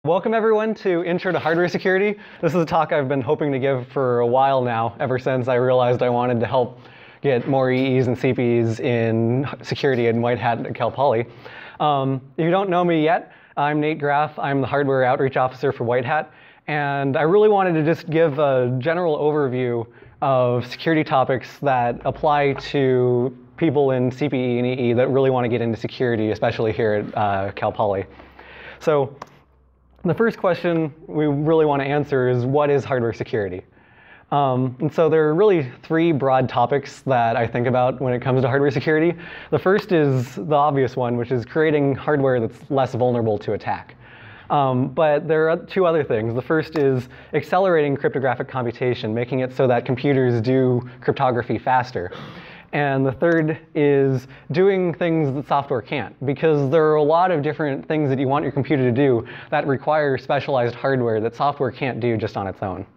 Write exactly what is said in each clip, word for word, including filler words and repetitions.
Welcome everyone to Intro to Hardware Security. This is a talk I've been hoping to give for a while now, ever since I realized I wanted to help get more E Es and C P Es in security in White Hat at Cal Poly. Um, if you don't know me yet, I'm Nate Graff. I'm the Hardware Outreach Officer for White Hat, and I really wanted to just give a general overview of security topics that apply to people in C P E and E E that really want to get into security, especially here at uh, Cal Poly. So the first question we really want to answer is, what is hardware security? Um, and so there are really three broad topics that I think about when it comes to hardware security. The first is the obvious one, which is creating hardware that's less vulnerable to attack. Um, but there are two other things. The first is accelerating cryptographic computation, making it so that computers do cryptography faster. And the third is doing things that software can't, because there are a lot of different things that you want your computer to do that require specialized hardware that software can't do just on its own.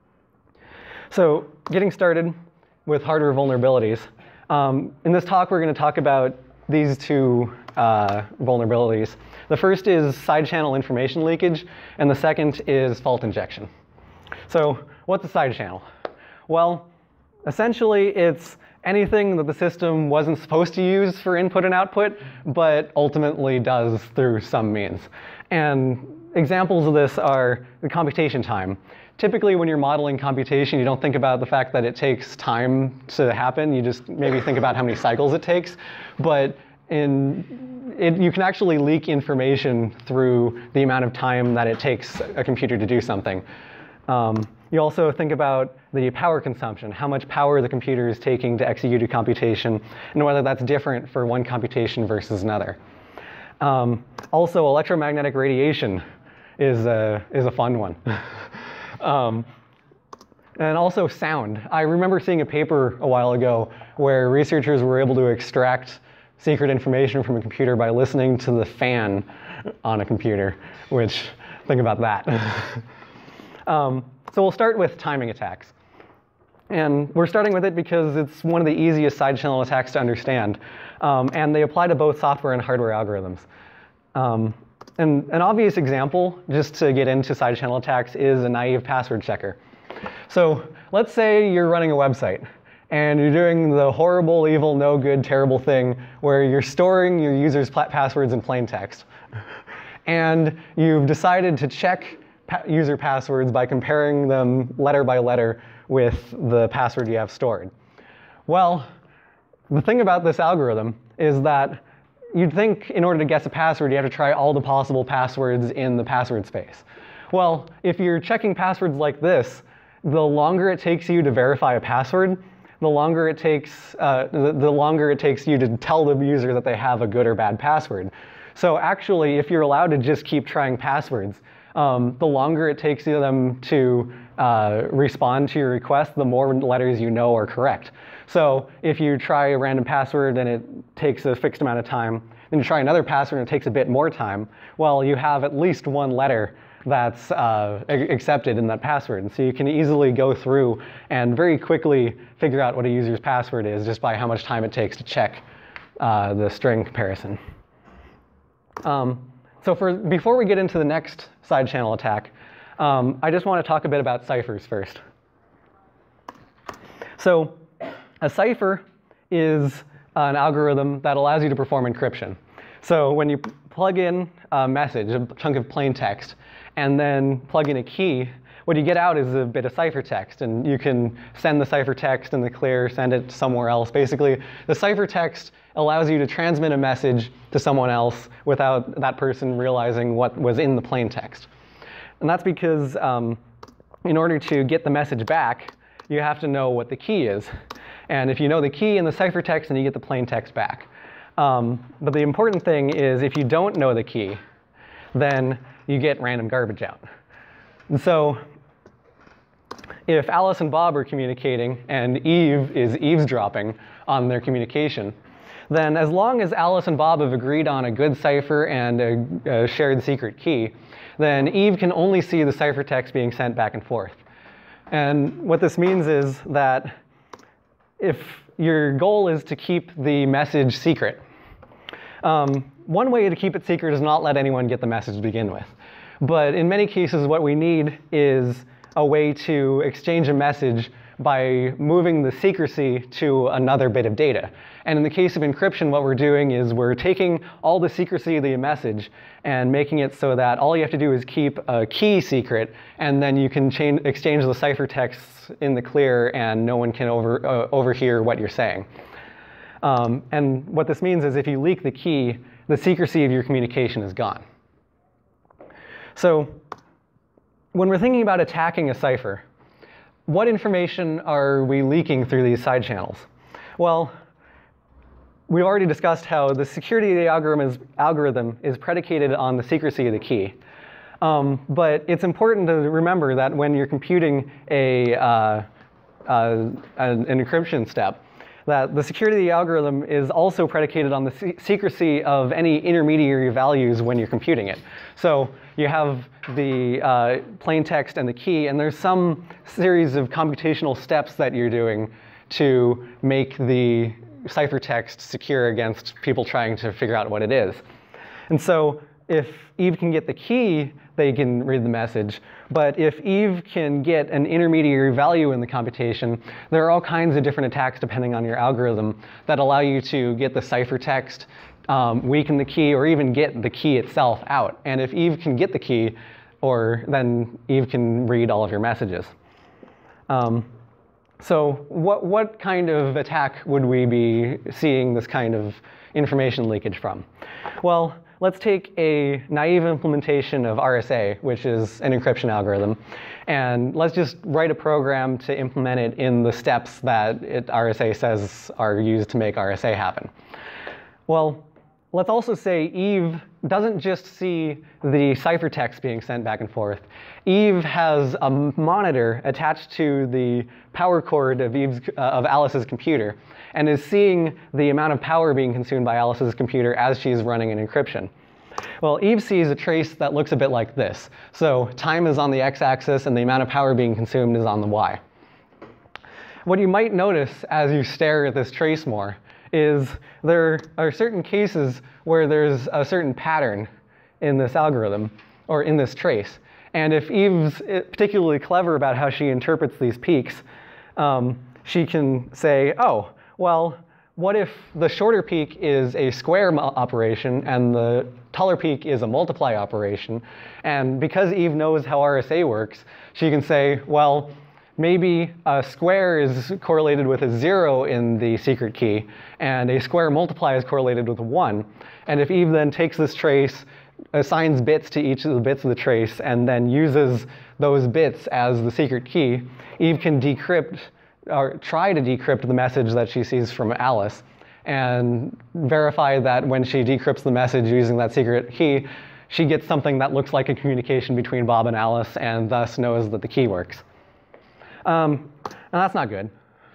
So getting started with hardware vulnerabilities. Um, in this talk, we're going to talk about these two uh, vulnerabilities. The first is side channel information leakage, and the second is fault injection. So what's a side channel? Well, essentially it's anything that the system wasn't supposed to use for input and output, but ultimately does through some means. And examples of this are the computation time. Typically, when you're modeling computation, you don't think about the fact that it takes time to happen. You just maybe think about how many cycles it takes. But in, it, you can actually leak information through the amount of time that it takes a computer to do something. Um, you also think about the power consumption, how much power the computer is taking to execute a computation, and whether that's different for one computation versus another. Um, also, electromagnetic radiation is a, is a fun one. um, and also sound. I remember seeing a paper a while ago where researchers were able to extract secret information from a computer by listening to the fan on a computer, which, think about that. um, so we'll start with timing attacks. And we're starting with it because it's one of the easiest side channel attacks to understand. Um, and they apply to both software and hardware algorithms. Um, and an obvious example, just to get into side channel attacks, is a naive password checker. So let's say you're running a website, and you're doing the horrible, evil, no good, terrible thing where you're storing your users' passwords in plain text. And you've decided to check pa user passwords by comparing them letter by letter with the password you have stored. Well, the thing about this algorithm is that you'd think in order to guess a password, you have to try all the possible passwords in the password space. Well, if you're checking passwords like this, the longer it takes you to verify a password, the longer it takes, uh, the, the longer it takes you to tell the user that they have a good or bad password. So actually, if you're allowed to just keep trying passwords, um, the longer it takes them to uh, respond to your request, the more letters you know are correct. So if you try a random password and it takes a fixed amount of time, then you try another password and it takes a bit more time, well, you have at least one letter that's uh, accepted in that password. And so you can easily go through and very quickly figure out what a user's password is just by how much time it takes to check uh, the string comparison. Um, so for, before we get into the next side channel attack, um, I just want to talk a bit about ciphers first. So a cipher is an algorithm that allows you to perform encryption. So when you plug in a message, a chunk of plain text, and then plug in a key, what you get out is a bit of ciphertext. And you can send the ciphertext in the clear, send it somewhere else. Basically, the ciphertext allows you to transmit a message to someone else without that person realizing what was in the plain text. And that's because um, in order to get the message back, you have to know what the key is. And if you know the key in the ciphertext, then you get the plain text back. Um, but the important thing is, if you don't know the key, then you get random garbage out. And so if Alice and Bob are communicating and Eve is eavesdropping on their communication, then as long as Alice and Bob have agreed on a good cipher and a, a shared secret key, then Eve can only see the ciphertext being sent back and forth. And what this means is that if your goal is to keep the message secret, um, one way to keep it secret is not let anyone get the message to begin with. But in many cases, what we need is a way to exchange a message by moving the secrecy to another bit of data. And in the case of encryption, what we're doing is we're taking all the secrecy of the message and making it so that all you have to do is keep a key secret, and then you can change, exchange the ciphertexts in the clear, and no one can over, uh, overhear what you're saying. Um, and what this means is if you leak the key, the secrecy of your communication is gone. So when we're thinking about attacking a cipher, what information are we leaking through these side channels? Well, we've already discussed how the security of the algorithm is, algorithm is predicated on the secrecy of the key. Um, but it's important to remember that when you're computing a, uh, uh, an, an encryption step, that the security of the algorithm is also predicated on the se secrecy of any intermediary values when you're computing it. So you have the uh, plain text and the key, and there's some series of computational steps that you're doing to make the ciphertext secure against people trying to figure out what it is. And so if Eve can get the key, they can read the message. But if Eve can get an intermediary value in the computation, there are all kinds of different attacks depending on your algorithm that allow you to get the ciphertext, um, weaken the key, or even get the key itself out. And if Eve can get the key, or then Eve can read all of your messages. Um, so what, what kind of attack would we be seeing this kind of information leakage from? Well, let's take a naive implementation of R S A, which is an encryption algorithm, and let's just write a program to implement it in the steps that it, R S A says are used to make R S A happen. Well, let's also say Eve doesn't just see the ciphertext being sent back and forth. Eve has a monitor attached to the power cord of, Eve's, uh, of Alice's computer, and is seeing the amount of power being consumed by Alice's computer as she's running an encryption. Well, Eve sees a trace that looks a bit like this. So time is on the x-axis, and the amount of power being consumed is on the y. What you might notice as you stare at this trace more is there are certain cases where there's a certain pattern in this algorithm, or in this trace. And if Eve's particularly clever about how she interprets these peaks, um, she can say, oh, well, what if the shorter peak is a square operation and the taller peak is a multiply operation? And because Eve knows how R S A works, she can say, well, maybe a square is correlated with a zero in the secret key, and a square multiply is correlated with a one. And if Eve then takes this trace, assigns bits to each of the bits of the trace, and then uses those bits as the secret key, Eve can decrypt, or try to decrypt the message that she sees from Alice, and verify that when she decrypts the message using that secret key, she gets something that looks like a communication between Bob and Alice, and thus knows that the key works. Um, and that's not good.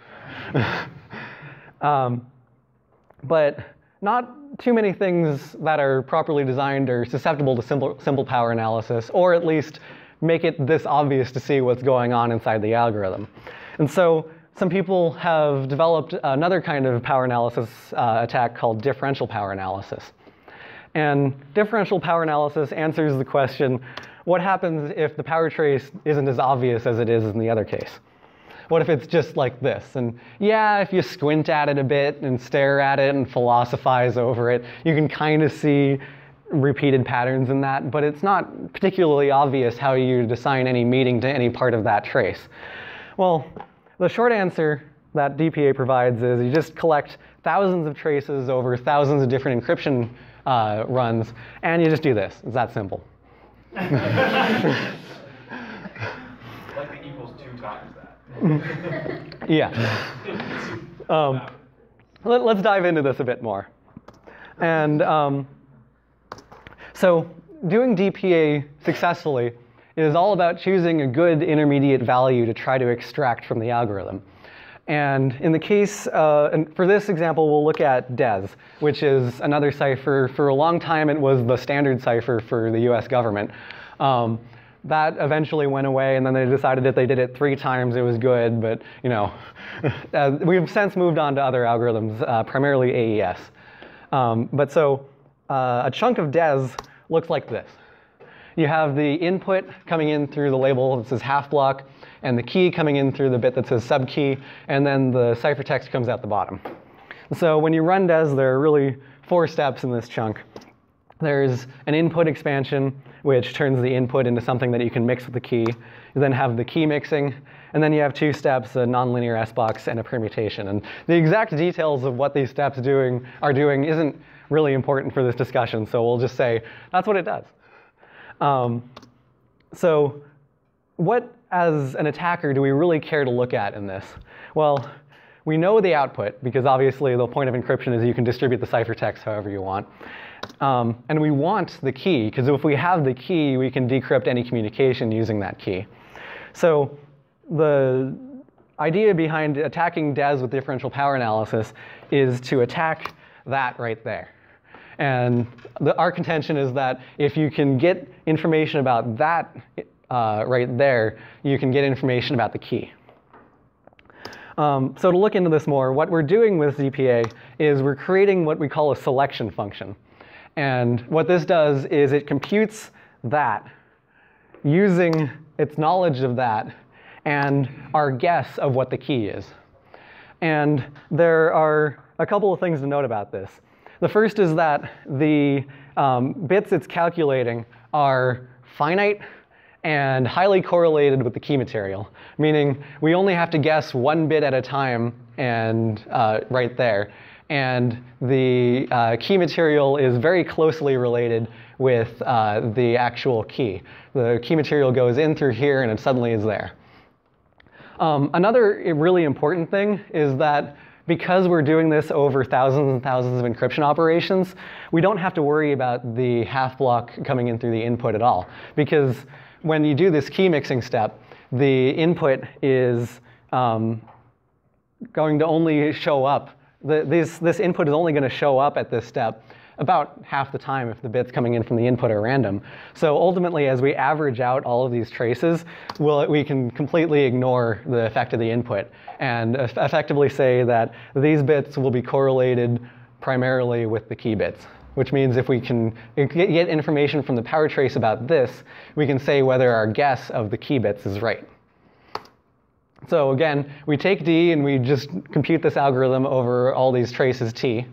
um, but not too many things that are properly designed are susceptible to simple, simple power analysis, or at least make it this obvious to see what's going on inside the algorithm. And so some people have developed another kind of power analysis uh, attack called differential power analysis. And differential power analysis answers the question, what happens if the power trace isn't as obvious as it is in the other case? What if it's just like this? And yeah, if you squint at it a bit and stare at it and philosophize over it, you can kind of see repeated patterns in that, but it's not particularly obvious how you'd assign any meaning to any part of that trace. Well, the short answer that D P A provides is you just collect thousands of traces over thousands of different encryption uh, runs, and you just do this. It's that simple. Like the equals two times that. Yeah. Um, let, let's dive into this a bit more. And um, so doing D P A successfully is all about choosing a good intermediate value to try to extract from the algorithm. And in the case, uh, and for this example, we'll look at D E S, which is another cipher. For a long time, it was the standard cipher for the U S government. Um, that eventually went away, and then they decided that they did it three times, it was good. But you know, uh, we've since moved on to other algorithms, uh, primarily A E S. Um, but so uh, a chunk of D E S looks like this. you have the input coming in through the label that says half block, and the key coming in through the bit that says subkey, and then the ciphertext comes out the bottom. So when you run des, there are really four steps in this chunk. There's an input expansion, which turns the input into something that you can mix with the key. You then have the key mixing, and then you have two steps, a nonlinear S box and a permutation. And the exact details of what these steps doing are doing isn't really important for this discussion, so we'll just say that's what it does. Um, so what, as an attacker, do we really care to look at in this? Well, we know the output, because obviously the point of encryption is you can distribute the ciphertext however you want. Um, and we want the key, because if we have the key, we can decrypt any communication using that key. So the idea behind attacking des with differential power analysis is to attack that right there. And the, our contention is that if you can get information about that uh, right there, you can get information about the key. Um, so to look into this more, what we're doing with Z P A is we're creating what we call a selection function. And what this does is it computes that using its knowledge of that and our guess of what the key is. And there are a couple of things to note about this. The first is that the um, bits it's calculating are finite and highly correlated with the key material, meaning we only have to guess one bit at a time and uh, right there. And the uh, key material is very closely related with uh, the actual key. The key material goes in through here and it suddenly is there. Um, another really important thing is that because we're doing this over thousands and thousands of encryption operations, we don't have to worry about the half block coming in through the input at all. Because when you do this key mixing step, the input is um, going to only show up. The, this, this input is only going to show up at this step about half the time if the bits coming in from the input are random. So ultimately, as we average out all of these traces, we'll, we can completely ignore the effect of the input and effectively say that these bits will be correlated primarily with the key bits, which means if we can get information from the power trace about this, we can say whether our guess of the key bits is right. So again, we take D and we just compute this algorithm over all these traces T.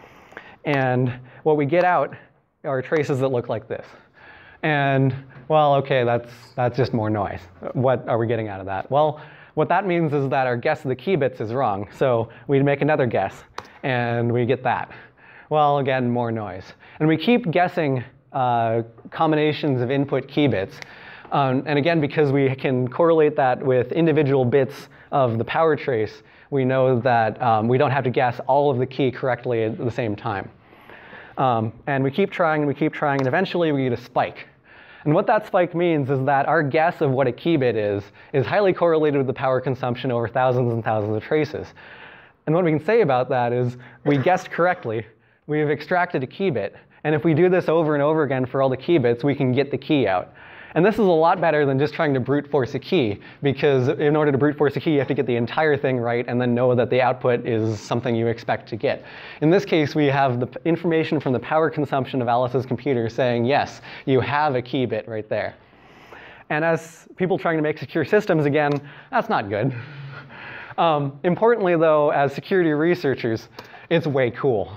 And what we get out are traces that look like this. And well, OK, that's, that's just more noise. What are we getting out of that? Well, what that means is that our guess of the key bits is wrong. So we make another guess, and we get that. Well, again, more noise. And we keep guessing uh, combinations of input key bits. Um, and again, because we can correlate that with individual bits of the power trace, we know that um, we don't have to guess all of the key correctly at the same time. Um, and we keep trying and we keep trying, and eventually we get a spike. And what that spike means is that our guess of what a key bit is is highly correlated with the power consumption over thousands and thousands of traces. And what we can say about that is we guessed correctly. We've extracted a key bit. And if we do this over and over again for all the key bits, we can get the key out. And this is a lot better than just trying to brute force a key, because in order to brute force a key, you have to get the entire thing right and then know that the output is something you expect to get. In this case, we have the information from the power consumption of Alice's computer saying, yes, you have a key bit right there. And as people trying to make secure systems, again, that's not good. Um, importantly, though, as security researchers, it's way cool.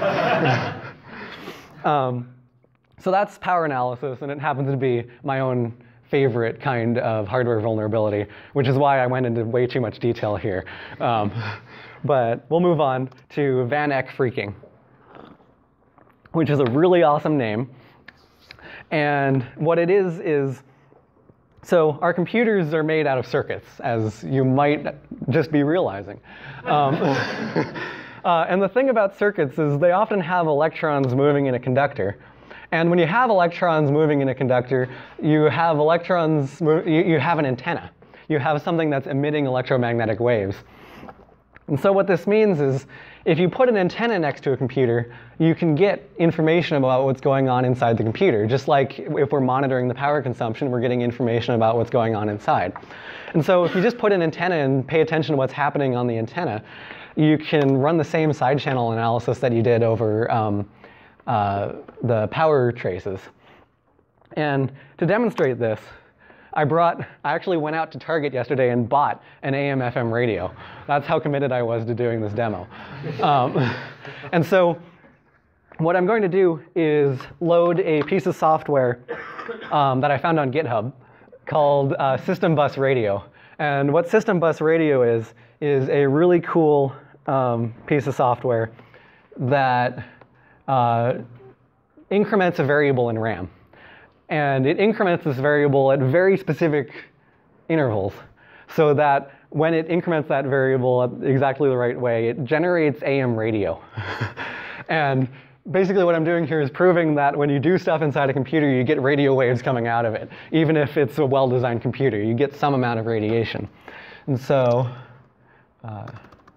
um, So that's power analysis, and it happens to be my own favorite kind of hardware vulnerability, which is why I went into way too much detail here. Um, but we'll move on to Van Eck phreaking, which is a really awesome name. And what it is is, so our computers are made out of circuits, as you might just be realizing. Um, uh, and the thing about circuits is they often have electrons moving in a conductor. And when you have electrons moving in a conductor, you have electrons, you, you have an antenna. You have something that's emitting electromagnetic waves. And so what this means is if you put an antenna next to a computer, you can get information about what's going on inside the computer. Just like if we're monitoring the power consumption, we're getting information about what's going on inside. And so if you just put an antenna and pay attention to what's happening on the antenna, you can run the same side channel analysis that you did over um, Uh, the power traces. And to demonstrate this, I brought, I actually went out to Target yesterday and bought an A M F M radio. That's how committed I was to doing this demo. Um, and so what I'm going to do is load a piece of software um, that I found on GitHub called uh, System Bus Radio. And what System Bus Radio is, is a really cool um, piece of software that uh, increments a variable in RAM. And it increments this variable at very specific intervals so that when it increments that variable at exactly the right way, it generates A M radio. And basically what I'm doing here is proving that when you do stuff inside a computer, you get radio waves coming out of it. Even if it's a well-designed computer, you get some amount of radiation. And so, uh,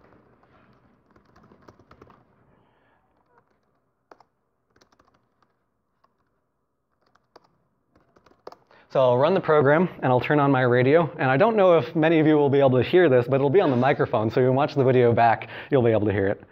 So I'll run the program, and I'll turn on my radio. And I don't know if many of you will be able to hear this, but it'll be on the microphone, so you can watch the video back, you'll be able to hear it.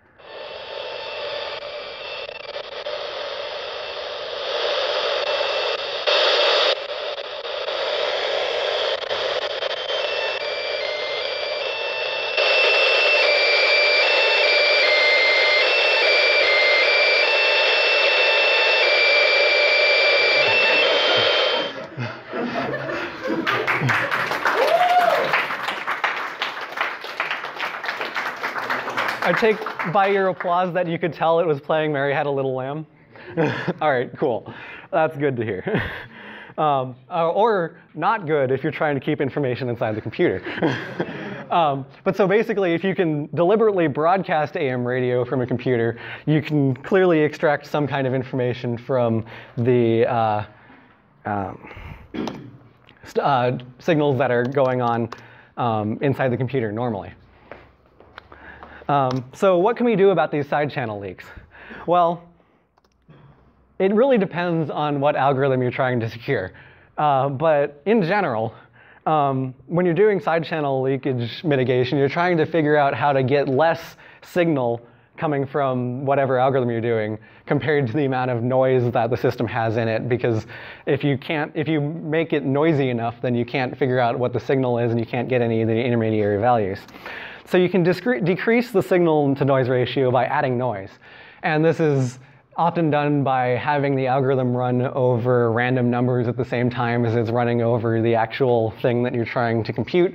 I take by your applause that you could tell it was playing Mary Had a Little Lamb. All right, cool. That's good to hear. Um, uh, or not good if you're trying to keep information inside the computer. um, but so basically, if you can deliberately broadcast A M radio from a computer, you can clearly extract some kind of information from the uh, um, st uh, signals that are going on um, inside the computer normally. Um, so what can we do about these side channel leaks? Well, it really depends on what algorithm you're trying to secure. Uh, but in general, um, when you're doing side channel leakage mitigation, you're trying to figure out how to get less signal coming from whatever algorithm you're doing compared to the amount of noise that the system has in it. Because if you can't, if you make it noisy enough, then you can't figure out what the signal is, and you can't get any of the intermediary values. So you can decrease the signal to noise ratio by adding noise. And this is often done by having the algorithm run over random numbers at the same time as it's running over the actual thing that you're trying to compute,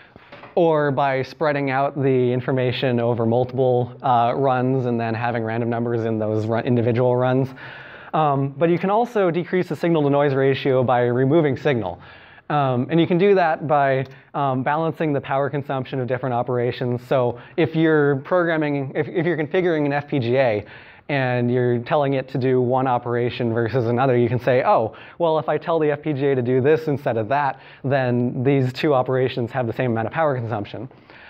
or by spreading out the information over multiple uh, runs and then having random numbers in those run individual runs. Um, but you can also decrease the signal to noise ratio by removing signal. Um, and you can do that by um, balancing the power consumption of different operations. So if you're programming, if, if you're configuring an F P G A and you're telling it to do one operation versus another, you can say, oh, well, if I tell the F P G A to do this instead of that, then these two operations have the same amount of power consumption.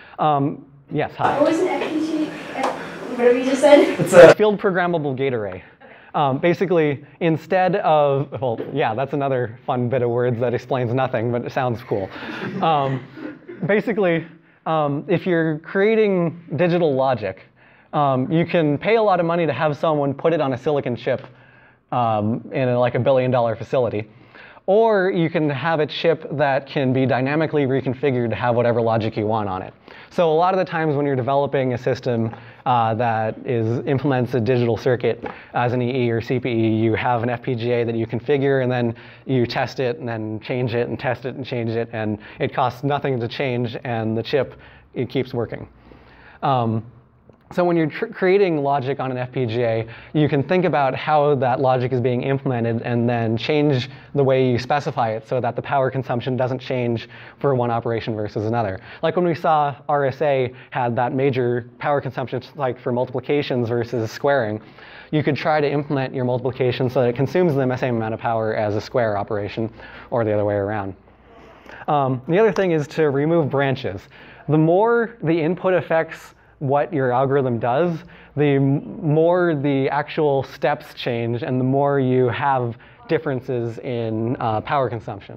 Um, yes, hi. What was an F P G A? Whatever you just said? It's a field programmable gate array. Um, basically, instead of, well, yeah, that's another fun bit of words that explains nothing, but it sounds cool. Um, basically, um, if you're creating digital logic, um, you can pay a lot of money to have someone put it on a silicon chip um, in a, like a billion dollar facility. Or you can have a chip that can be dynamically reconfigured to have whatever logic you want on it. So a lot of the times when you're developing a system uh, that is, implements a digital circuit as an E E or C P E, you have an F P G A that you configure, and then you test it, and then change it, and test it, and change it, and it costs nothing to change, and the chip, it keeps working. Um, So when you're tr creating logic on an F P G A, you can think about how that logic is being implemented and then change the way you specify it so that the power consumption doesn't change for one operation versus another. Like when we saw R S A had that major power consumption like for multiplications versus squaring, you could try to implement your multiplication so that it consumes the same amount of power as a square operation, or the other way around. Um, the other thing is to remove branches. The more the input affects what your algorithm does, the more the actual steps change and the more you have differences in uh, power consumption.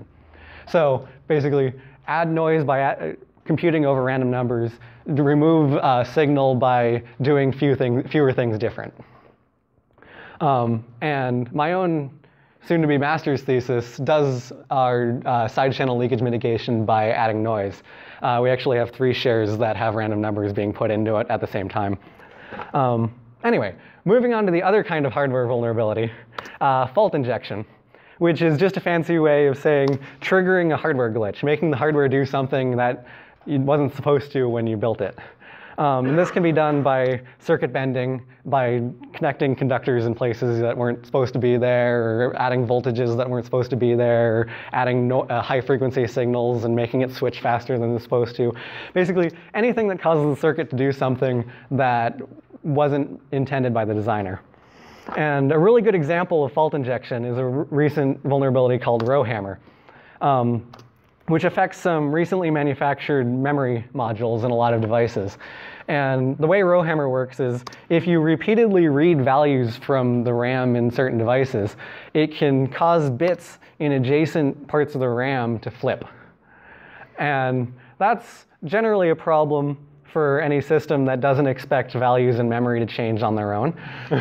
So basically, add noise by add, computing over random numbers, remove uh, signal by doing few thing, fewer things different. Um, and my own soon-to-be master's thesis does our uh, side channel leakage mitigation by adding noise. Uh, we actually have three shares that have random numbers being put into it at the same time. Um, anyway, moving on to the other kind of hardware vulnerability, uh, fault injection, which is just a fancy way of saying triggering a hardware glitch, making the hardware do something that it wasn't supposed to when you built it. Um, and this can be done by circuit bending, by connecting conductors in places that weren't supposed to be there, or adding voltages that weren't supposed to be there, or adding no, uh, high frequency signals and making it switch faster than it's supposed to. Basically, anything that causes the circuit to do something that wasn't intended by the designer. And a really good example of fault injection is a recent vulnerability called Rowhammer, um, which affects some recently manufactured memory modules in a lot of devices. And the way Rowhammer works is if you repeatedly read values from the RAM in certain devices, it can cause bits in adjacent parts of the RAM to flip. And that's generally a problem for any system that doesn't expect values in memory to change on their own.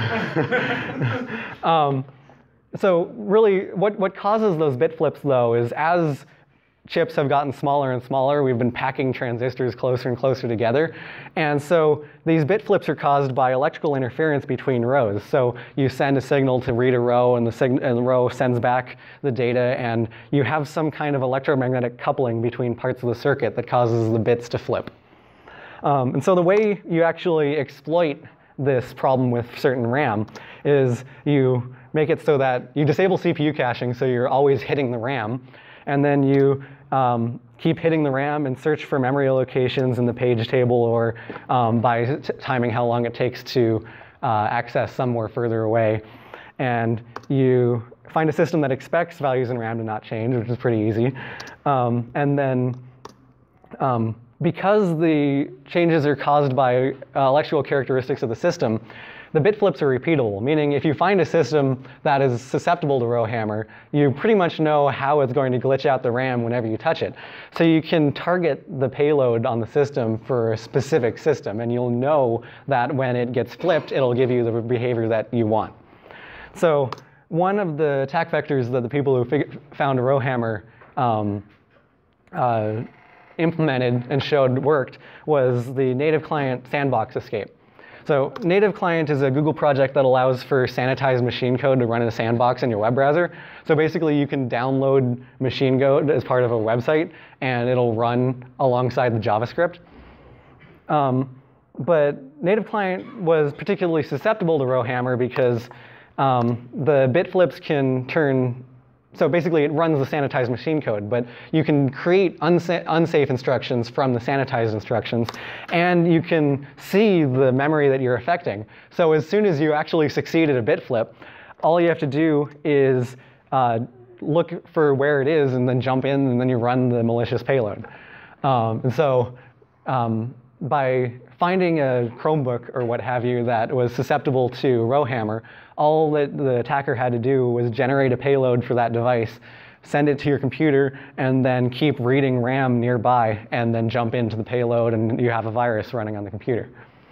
um, so really, what, what causes those bit flips, though, is as chips have gotten smaller and smaller, we've been packing transistors closer and closer together. And so these bit flips are caused by electrical interference between rows. So you send a signal to read a row, and the, sig and the row sends back the data, and you have some kind of electromagnetic coupling between parts of the circuit that causes the bits to flip. Um, and so the way you actually exploit this problem with certain RAM is you make it so that you disable C P U caching, so you're always hitting the RAM, and then you um, keep hitting the RAM and search for memory locations in the page table, or um, by t timing how long it takes to uh, access somewhere further away. And you find a system that expects values in RAM to not change, which is pretty easy. Um, and then um, because the changes are caused by uh, electrical characteristics of the system, the bit flips are repeatable, meaning if you find a system that is susceptible to Rowhammer, you pretty much know how it's going to glitch out the RAM whenever you touch it. So you can target the payload on the system for a specific system, and you'll know that when it gets flipped, it'll give you the behavior that you want. So one of the attack vectors that the people who found Rowhammer um, uh, implemented and showed worked was the native client sandbox escape. So native client is a Google project that allows for sanitized machine code to run in a sandbox in your web browser. So basically you can download machine code as part of a website, and it'll run alongside the JavaScript. Um, but native client was particularly susceptible to Rowhammer because um, the bit flips can turn. So basically, it runs the sanitized machine code, but you can create unsa unsafe instructions from the sanitized instructions, and you can see the memory that you're affecting. So as soon as you actually succeed at a bit flip, all you have to do is uh, look for where it is, and then jump in, and then you run the malicious payload. Um, and so um, by finding a Chromebook or what have you that was susceptible to Rowhammer, all that the attacker had to do was generate a payload for that device, send it to your computer, and then keep reading RAM nearby, and then jump into the payload, and you have a virus running on the computer.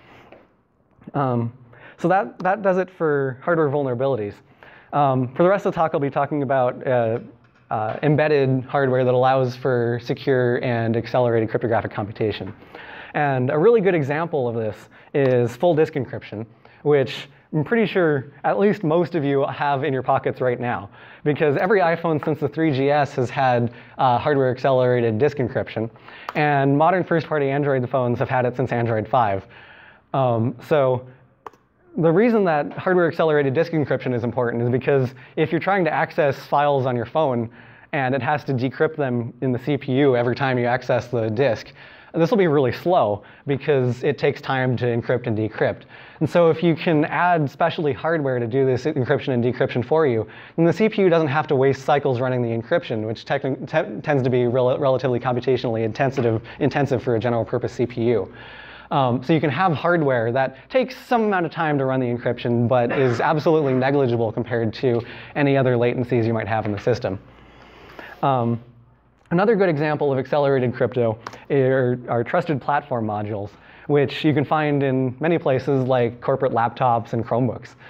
Um, so that, that does it for hardware vulnerabilities. Um, for the rest of the talk, I'll be talking about uh, uh, embedded hardware that allows for secure and accelerated cryptographic computation. And a really good example of this is full disk encryption, which I'm pretty sure at least most of you have in your pockets right now, because every iPhone since the three G S has had uh, hardware accelerated disk encryption, and modern first-party Android phones have had it since Android five. Um, so the reason that hardware accelerated disk encryption is important is because if you're trying to access files on your phone and it has to decrypt them in the C P U every time you access the disk, this will be really slow because it takes time to encrypt and decrypt. And so if you can add specialty hardware to do this encryption and decryption for you, then the C P U doesn't have to waste cycles running the encryption, which te tends to be rel relatively computationally intensive, intensive for a general purpose C P U. Um, so you can have hardware that takes some amount of time to run the encryption, but is absolutely negligible compared to any other latencies you might have in the system. Um, Another good example of accelerated crypto are, are trusted platform modules, which you can find in many places like corporate laptops and Chromebooks.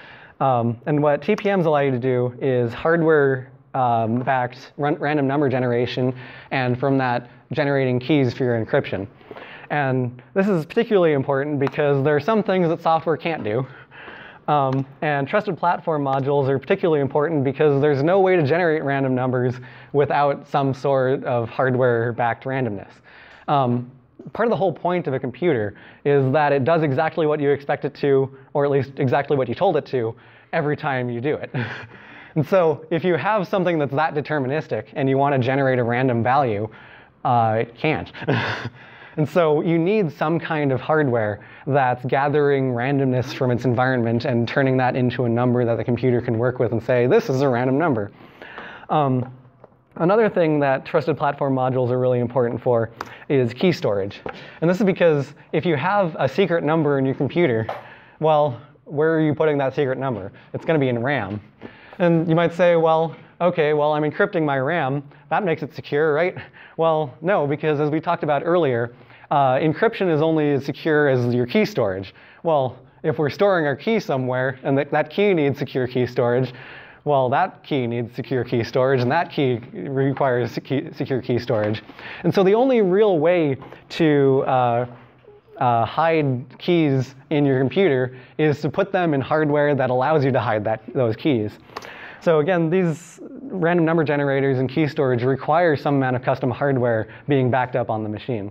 Um, and what T P Ms allow you to do is hardware-backed um, random number generation, and from that, generating keys for your encryption. And this is particularly important because there are some things that software can't do. Um, and trusted platform modules are particularly important because there's no way to generate random numbers without some sort of hardware-backed randomness. Um, part of the whole point of a computer is that it does exactly what you expect it to, or at least exactly what you told it to, every time you do it. And so if you have something that's that deterministic and you want to generate a random value, uh, it can't. And so you need some kind of hardware that's gathering randomness from its environment and turning that into a number that the computer can work with and say, this is a random number. Um, another thing that trusted platform modules are really important for is key storage. And this is because if you have a secret number in your computer, well, where are you putting that secret number? It's going to be in RAM. And you might say, well, OK, well, I'm encrypting my RAM. That makes it secure, right? Well, no, because as we talked about earlier, uh, encryption is only as secure as your key storage. Well, if we're storing our key somewhere, and that, that key needs secure key storage, well, that key needs secure key storage, and that key requires secure key storage. And so the only real way to uh, uh, hide keys in your computer is to put them in hardware that allows you to hide that, those keys. So again, these random number generators and key storage require some amount of custom hardware being backed up on the machine.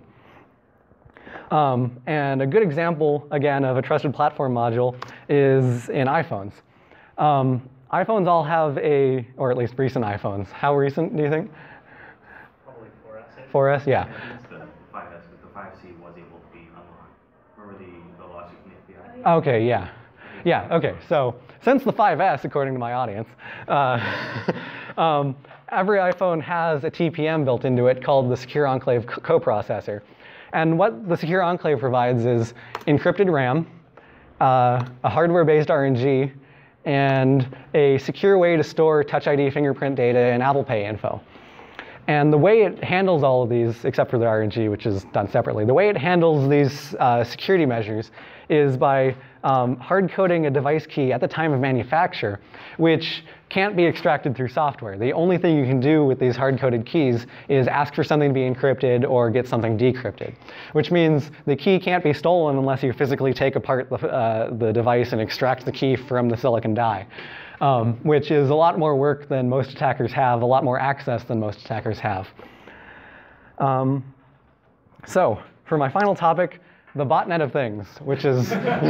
Um, and a good example, again, of a trusted platform module is in iPhones. Um, iPhones all have a, or at least recent iPhones. How recent, do you think? Probably four S. four S, yeah. I think it's the five S, but the five C was able to be unlocked. Remember the, the logic behind it? OK, yeah. Yeah, OK. So since the five S, according to my audience, uh, um, every iPhone has a T P M built into it called the Secure Enclave coprocessor. And what the Secure Enclave provides is encrypted RAM, uh, a hardware-based R N G, and a secure way to store Touch I D fingerprint data and Apple Pay info. And the way it handles all of these, except for the R N G, which is done separately, the way it handles these uh, security measures is by um, hard-coding a device key at the time of manufacture, which can't be extracted through software. The only thing you can do with these hard-coded keys is ask for something to be encrypted or get something decrypted, which means the key can't be stolen unless you physically take apart the, uh, the device and extract the key from the silicon die. Um, which is a lot more work than most attackers have, a lot more access than most attackers have. Um, so for my final topic, the botnet of things, which is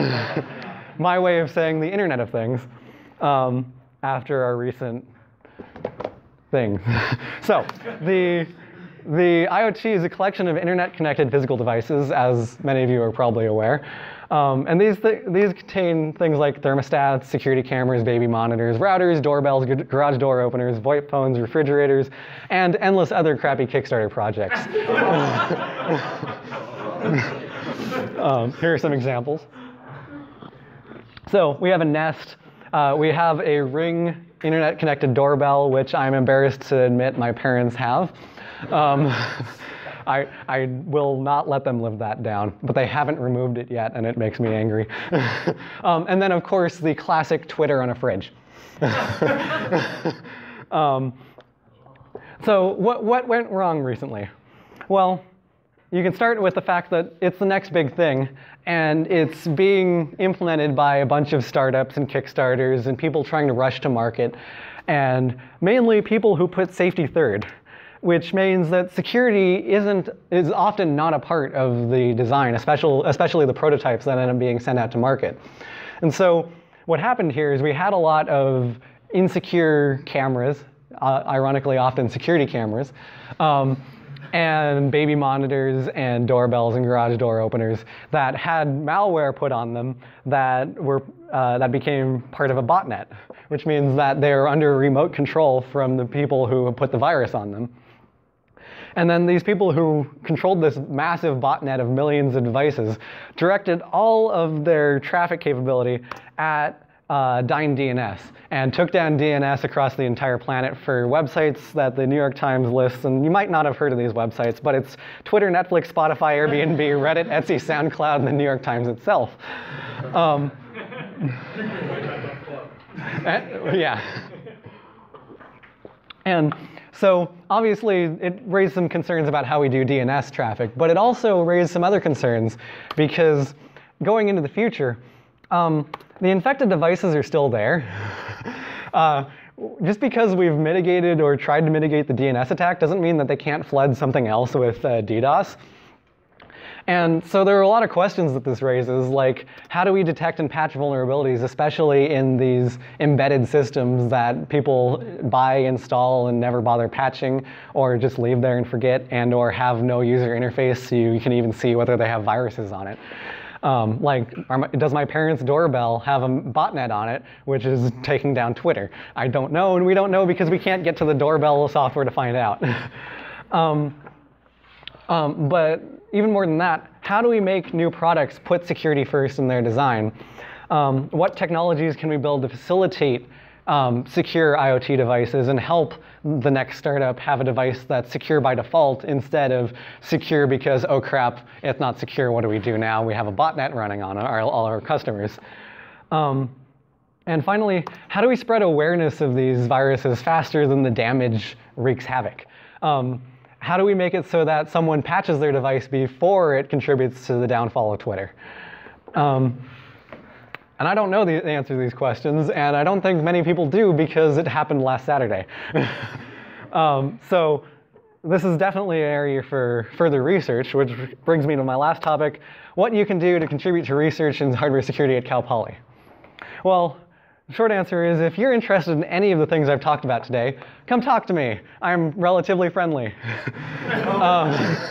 my way of saying the Internet of Things um, after our recent thing. So the, the IoT is a collection of Internet-connected physical devices, as many of you are probably aware. Um, and these, th these contain things like thermostats, security cameras, baby monitors, routers, doorbells, garage door openers, VoIP phones, refrigerators, and endless other crappy Kickstarter projects. um, here are some examples. So we have a Nest. Uh, we have a Ring internet-connected doorbell, which I'm embarrassed to admit my parents have. Um, I, I will not let them live that down, but they haven't removed it yet, and it makes me angry. um, and then, of course, the classic Twitter on a fridge. um, so what, what went wrong recently? Well, you can start with the fact that it's the next big thing, and it's being implemented by a bunch of startups and Kickstarters and people trying to rush to market, and mainly people who put safety third, which means that security isn't, is often not a part of the design, especially, especially the prototypes that end up being sent out to market. And so what happened here is we had a lot of insecure cameras, uh, ironically often security cameras, um, and baby monitors and doorbells and garage door openers that had malware put on them that, were, uh, that became part of a botnet, which means that they're under remote control from the people who put the virus on them. And then these people who controlled this massive botnet of millions of devices directed all of their traffic capability at uh, Dyn D N S and took down D N S across the entire planet for websites that the New York Times lists. And you might not have heard of these websites, but it's Twitter, Netflix, Spotify, Airbnb, Reddit, Etsy, SoundCloud, and the New York Times itself. Um, And, yeah. And so obviously it raised some concerns about how we do D N S traffic, but it also raised some other concerns because going into the future, um, the infected devices are still there. uh, just because we've mitigated or tried to mitigate the D N S attack doesn't mean that they can't flood something else with uh, DDoS. And so there are a lot of questions that this raises, like how do we detect and patch vulnerabilities, especially in these embedded systems that people buy, install, and never bother patching, or just leave there and forget, and or have no user interface so you can even see whether they have viruses on it. Um, like, are my, does my parents' doorbell have a botnet on it, which is taking down Twitter? I don't know, and we don't know because we can't get to the doorbell software to find out. um, um, but even more than that, how do we make new products put security first in their design? Um, what technologies can we build to facilitate um, secure IoT devices and help the next startup have a device that's secure by default instead of secure because, oh crap, it's not secure, what do we do now? We have a botnet running on our, all our customers. Um, and finally, how do we spread awareness of these viruses faster than the damage wreaks havoc? Um, How do we make it so that someone patches their device before it contributes to the downfall of Twitter? Um, and I don't know the answer to these questions, and I don't think many people do because it happened last Saturday. um, so this is definitely an area for further research, which brings me to my last topic, what you can do to contribute to research in hardware security at Cal Poly. Well, the short answer is if you're interested in any of the things I've talked about today, come talk to me. I'm relatively friendly. um,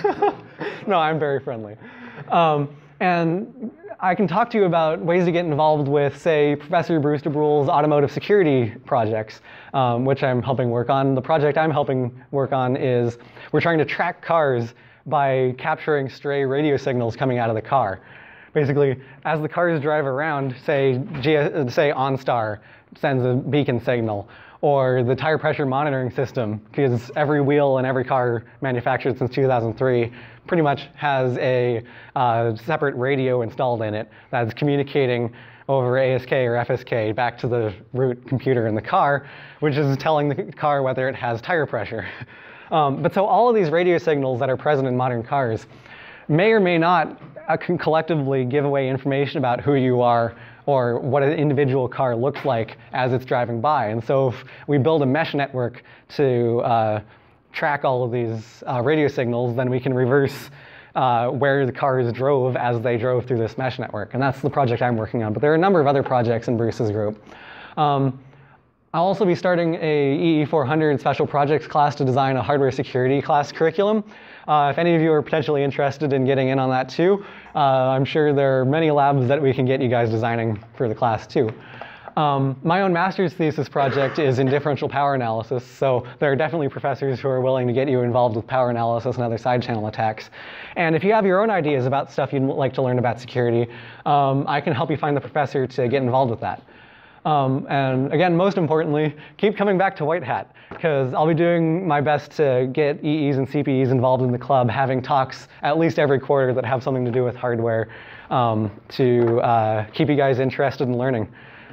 no, I'm very friendly. Um, and I can talk to you about ways to get involved with, say, Professor Bruce DeBrule's automotive security projects, um, which I'm helping work on. The project I'm helping work on is we're trying to track cars by capturing stray radio signals coming out of the car. Basically, as the cars drive around, say, G say OnStar sends a beacon signal, or the tire pressure monitoring system, because every wheel in every car manufactured since two thousand three pretty much has a uh, separate radio installed in it that's communicating over A S K or F S K back to the root computer in the car, which is telling the car whether it has tire pressure. Um, but so all of these radio signals that are present in modern cars may or may not uh, can collectively give away information about who you are or what an individual car looks like as it's driving by. And so if we build a mesh network to uh, track all of these uh, radio signals, then we can reverse uh, where the cars drove as they drove through this mesh network. And that's the project I'm working on. But there are a number of other projects in Bruce's group. Um, I'll also be starting a E E four hundred special projects class to design a hardware security class curriculum. Uh, if any of you are potentially interested in getting in on that too, uh, I'm sure there are many labs that we can get you guys designing for the class too. Um, my own master's thesis project is in differential power analysis, so there are definitely professors who are willing to get you involved with power analysis and other side channel attacks. And if you have your own ideas about stuff you'd like to learn about security, um, I can help you find the professor to get involved with that. Um, and again, most importantly, keep coming back to White Hat, because I'll be doing my best to get E Es and C P Es involved in the club, having talks at least every quarter that have something to do with hardware um, to uh, keep you guys interested in learning.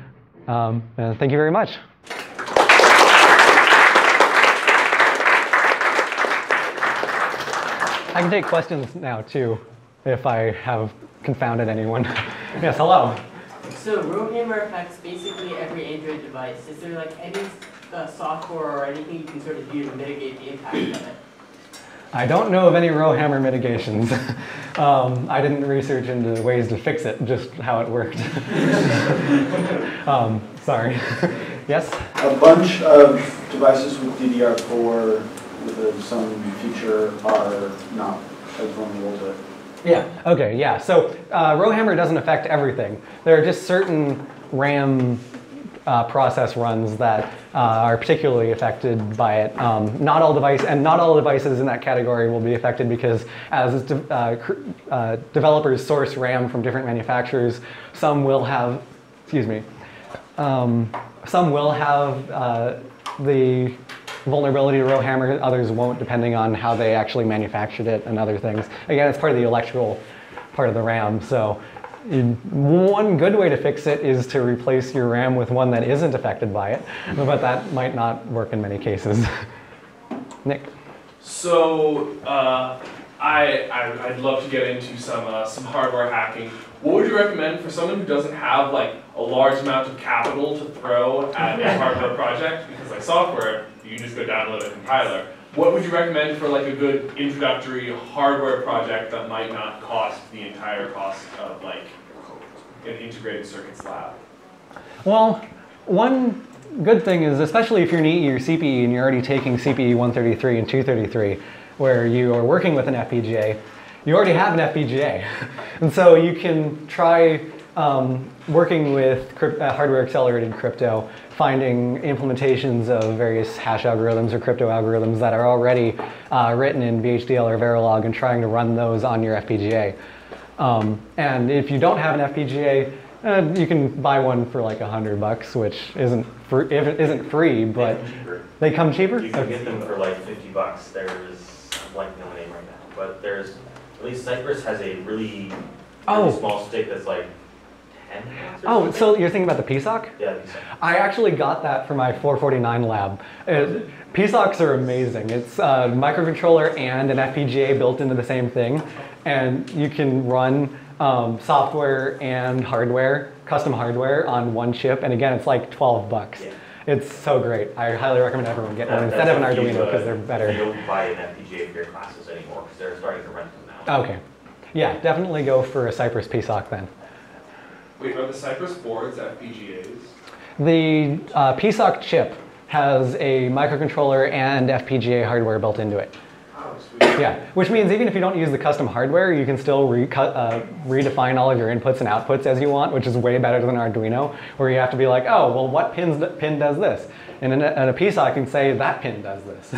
Um, and thank you very much. I can take questions now, too, if I have confounded anyone. Yes, hello. So Rowhammer affects basically every Android device. Is there like any uh, software or anything you can sort of do to mitigate the impact of it? I don't know of any Rowhammer mitigations. um, I didn't research into ways to fix it, just how it worked. um, sorry. Yes? A bunch of devices with D D R four with some feature are not as vulnerable to it. Yeah, okay, yeah. So uh, Rowhammer doesn't affect everything. There are just certain RAM uh, process runs that uh, are particularly affected by it. Um, not all device, and not all devices in that category will be affected because as de uh, uh, developers source RAM from different manufacturers, some will have, excuse me, um, some will have uh, the vulnerability to Rowhammer, others won't, depending on how they actually manufactured it and other things. Again, it's part of the electrical part of the RAM, so one good way to fix it is to replace your RAM with one that isn't affected by it, but that might not work in many cases. Nick? So uh, I, I, I'd love to get into some, uh, some hardware hacking. What would you recommend for someone who doesn't have like a large amount of capital to throw at a hardware project? Because like software, you can just go download a compiler. What would you recommend for like a good introductory hardware project that might not cost the entire cost of like an integrated circuits lab? Well, one good thing is, especially if you're an E E or C P E and you're already taking C P E one thirty-three and two thirty-three, where you are working with an F P G A, you already have an F P G A. And so you can try um, working with crypt uh, hardware accelerated crypto, finding implementations of various hash algorithms or crypto algorithms that are already uh, written in V H D L or Verilog and trying to run those on your F P G A. Um, and if you don't have an F P G A, uh, you can buy one for like a hundred bucks, which isn't free, if it isn't free, but They come cheaper. they come cheaper. You can get them for like fifty bucks. There's, I'm blanking on the name right now, but there's, at least Cypress has a really, really Oh. small stick that's like ten watts or Oh, something. so you're thinking about the P SOC? Yeah, I think so. I actually got that for my four forty-nine lab. Uh, P SOCs are amazing. It's a microcontroller and an F P G A built into the same thing, and you can run um, software and hardware, custom hardware on one chip, and again, it's like twelve bucks. Yeah. It's so great. I highly recommend everyone get one That- instead of an that's if you, Arduino because uh, they're better. You don't buy an F P G A for your classes anymore because they're starting to rent them now. Okay. Yeah, definitely go for a Cypress P SOC then. Wait, are the Cypress boards F P G As? The uh, P SOC chip has a microcontroller and F P G A hardware built into it. Oh, sweet. Yeah, which means even if you don't use the custom hardware, you can still re uh, redefine all of your inputs and outputs as you want, which is way better than Arduino, where you have to be like, oh, well, what pins, pin does this? And in a, in a P SOC, you can say, that pin does this.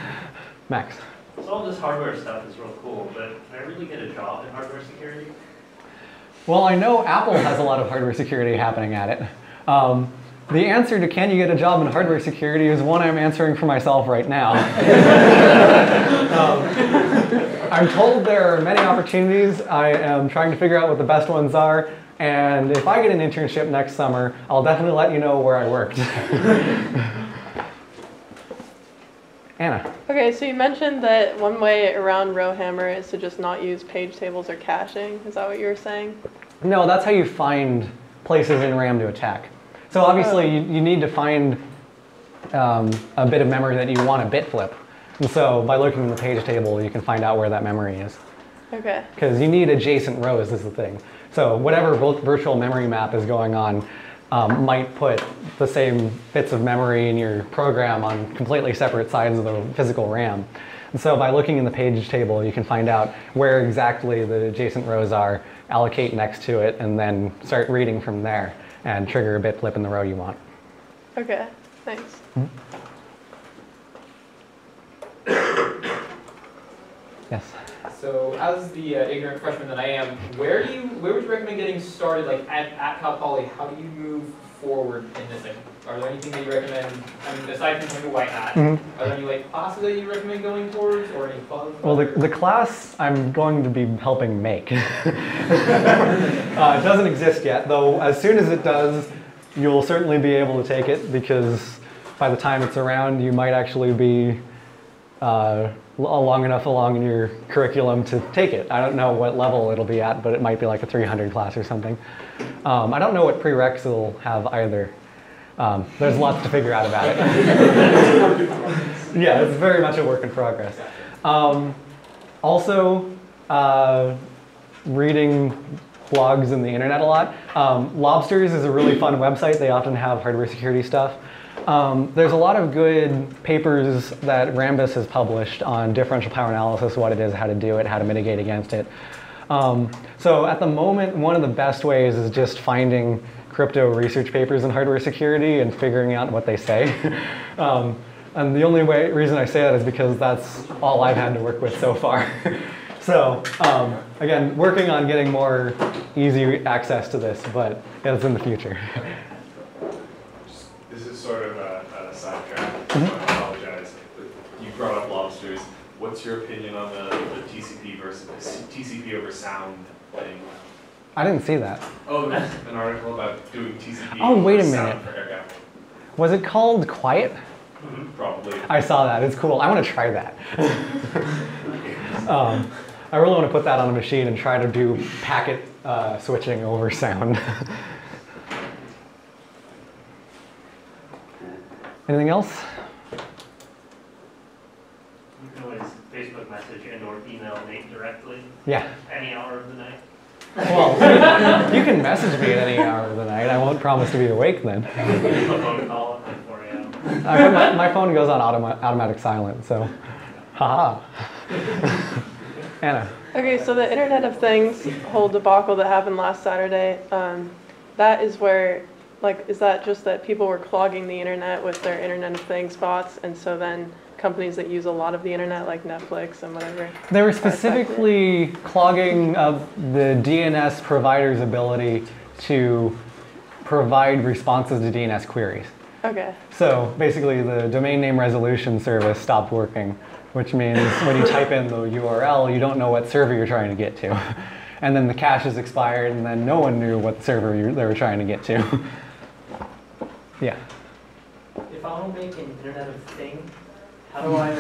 Max. So all this hardware stuff is real cool, but can I really get a job in hardware security? Well, I know Apple has a lot of hardware security happening at it. Um, the answer to can you get a job in hardware security is one I'm answering for myself right now. um, I'm told there are many opportunities. I am trying to figure out what the best ones are. And if I get an internship next summer, I'll definitely let you know where I worked. Anna. Okay, so you mentioned that one way around Rowhammer is to just not use page tables or caching. Is that what you were saying? No, that's how you find places in RAM to attack. So obviously Oh. you, you need to find um, a bit of memory that you want to bit flip. And so by looking in the page table, you can find out where that memory is. Okay. Because you need adjacent rows is the thing. So whatever vir- virtual memory map is going on um, might put the same bits of memory in your program on completely separate sides of the physical RAM. And so by looking in the page table, you can find out where exactly the adjacent rows are, allocate next to it, and then start reading from there and trigger a bit flip in the row you want. Okay, thanks. Mm-hmm. Yes. So, as the uh, ignorant freshman that I am, where do you, where would you recommend getting started? Like at, at Cal Poly, how do you move forward in this thing? Are there anything that you recommend? I mean, aside from taking a white hat, Mm-hmm. are there any like classes that you recommend going towards, or any fun? Well, the, the class I'm going to be helping make. uh, it doesn't exist yet, though as soon as it does, you'll certainly be able to take it, because by the time it's around, you might actually be uh, long enough along in your curriculum to take it. I don't know what level it'll be at, but it might be like a three hundred class or something. Um, I don't know what prereqs it'll have either. Um, there's lots to figure out about it. Yeah, it's very much a work in progress. Um, also, uh, reading blogs in the internet a lot. Um, Lobsters is a really fun website. They often have hardware security stuff. Um, there's a lot of good papers that Rambus has published on differential power analysis, what it is, how to do it, how to mitigate against it. Um, so at the moment, one of the best ways is just finding crypto research papers in hardware security and figuring out what they say. um, and the only way, reason I say that is because that's all I've had to work with so far. So um, again, working on getting more easy access to this, but it's in the future. This is sort of a, a sidetrack, so Mhm. I apologize. You brought up lobsters. What's your opinion on the, the T C P versus T C P over sound thing? I didn't see that. Oh, there's an article about doing T C P. Oh, wait a for minute. sound for air gap. Was it called Quiet? Mm-hmm, probably. I saw that. It's cool. I want to try that. um, I really want to put that on a machine and try to do packet uh, switching over sound. Anything else? You can always Facebook message and or email Nate directly Yeah. any hour of the night. Well, you can message me at any hour of the night. I won't promise to be awake then. A phone call at like four A M I put my, my phone goes on automa automatic silent, so haha. Anna. Okay, so the Internet of Things whole debacle that happened last Saturday, um, that is where, like, is that just that people were clogging the internet with their Internet of Things bots, and so then companies that use a lot of the internet, like Netflix and whatever? They were specifically clogging uh, the D N S provider's ability to provide responses to D N S queries. Okay. So basically the domain name resolution service stopped working, which means when you type in the U R L, you don't know what server you're trying to get to. And then the cache is expired, and then no one knew what server you, they were trying to get to. Yeah. If I want to make an Internet of Thing, how do I?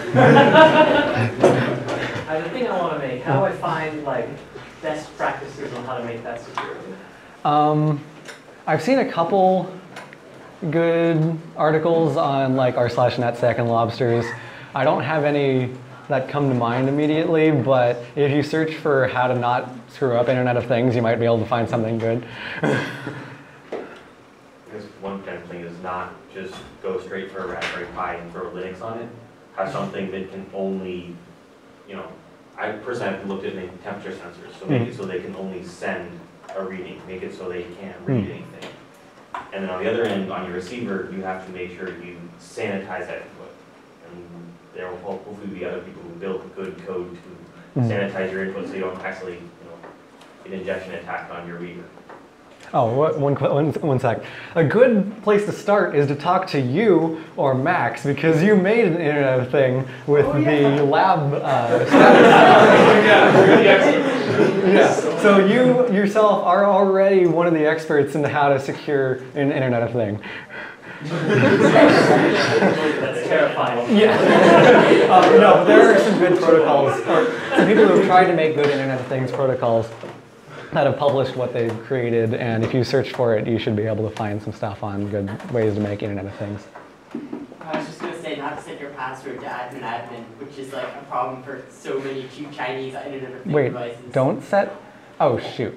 I have a thing I want to make. How do I find like best practices on how to make that secure? Um, I've seen a couple good articles on like r slash netsec and lobsters. I don't have any that come to mind immediately, but if you search for how to not screw up Internet of Things, you might be able to find something good. I guess one kind of thing is not just go straight for a Raspberry Pi and throw Linux on it. Have something that can only, you know, I personally have looked at making temperature sensors, so make Mm. it so they can only send a reading, make it so they can't Mm. read anything. And then on the other end, on your receiver, you have to make sure you sanitize that input. And there will hopefully be other people who build good code to Mm. sanitize your input so you don't actually, you know, get injection attack on your reader. Oh, what- one, qu- one, one sec. A good place to start is to talk to you or Max, because you made an Internet thing with Oh, yeah. the lab uh, status. Yeah. So you yourself are already one of the experts into how to secure an Internet of Thing. That's terrifying. Yeah. um, no, there are some good protocols, or some people who have tried to make good Internet of Things protocols that have published what they've created, and if you search for it, you should be able to find some stuff on good ways to make Internet of Things. I was just gonna say not to set your password to admin admin, which is like a problem for so many cheap Chinese Internet of Things Wait, devices. don't set? Oh, shoot.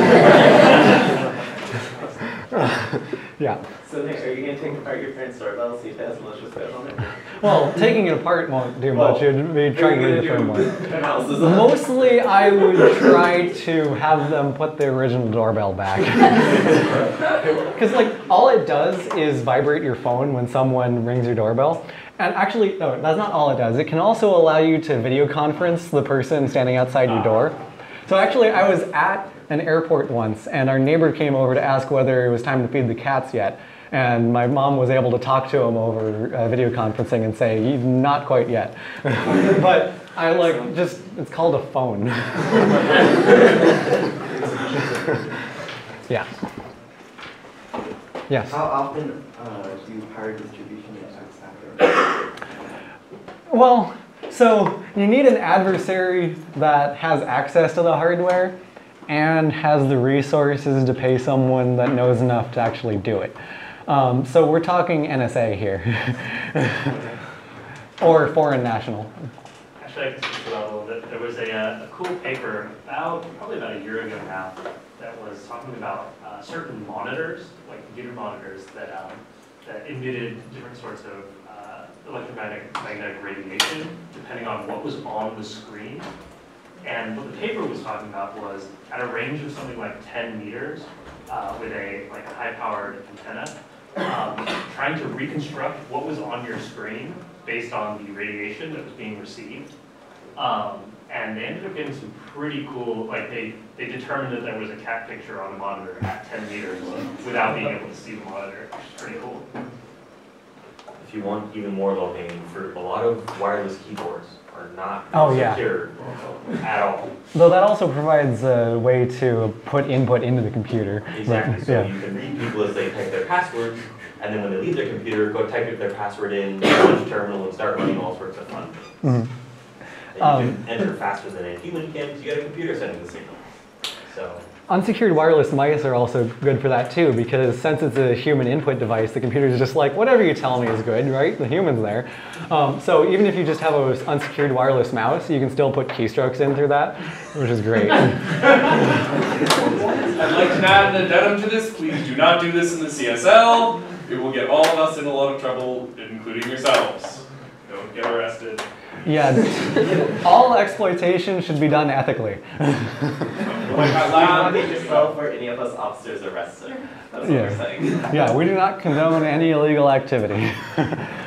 Yeah. So Nick, are you gonna take apart your parents' doorbell, see if it has malicious code on it? Well, taking it apart won't do much. You'd be trying to read the firmware. Analysis. Mostly, I would try to have them put the original doorbell back. Because, like, all it does is vibrate your phone when someone rings your doorbell. And actually, no, that's not all it does. It can also allow you to video conference the person standing outside your door. So actually, I was at an airport once, and our neighbor came over to ask whether it was time to feed the cats yet. And my mom was able to talk to him over uh, video conferencing and say, not quite yet. But I like, just, it's called a phone. Yeah. Yes? How often uh, do you hire distribution attacks happen? Well, so you need an adversary that has access to the hardware and has the resources to pay someone that knows enough to actually do it. Um, so we're talking N S A here, or foreign national. Actually, I can speak to that a little bit. There was a, uh, a cool paper about, probably about a year ago now, that was talking about uh, certain monitors, like computer monitors, that, um, that emitted different sorts of uh, electromagnetic magnetic radiation, depending on what was on the screen. And what the paper was talking about was, at a range of something like ten meters, uh, with a like a high-powered antenna, um, trying to reconstruct what was on your screen based on the radiation that was being received. Um, and they ended up getting some pretty cool, like they, they determined that there was a cat picture on the monitor at ten meters without being able to see the monitor, which is pretty cool. If you want even more low hanging fruit, a lot of wireless keyboards are not Oh, yeah. secure at all. Though that also provides a way to put input into the computer. Exactly, so Yeah. you can read people as they type their passwords, and then when they leave their computer, go type their password in, launch a terminal, and start running all sorts of fun things. Mhm. And Um, you can enter faster than a human can because you got a computer sending the signal. So, Unsecured wireless mice are also good for that too, because since it's a human input device, the computer is just like, whatever you tell me is good, right? The human's there. Um, so even if you just have an unsecured wireless mouse, you can still put keystrokes in through that, which is great. I'd like to add an addendum to this. Please do not do this in the C S L. It will get all of us in a lot of trouble, including yourselves. Don't get arrested. Yeah, all exploitation should be done ethically. Like out loud. yourself or any of us officers arrested. That's what Yeah. we're saying. Yeah, we do not condone any illegal activity.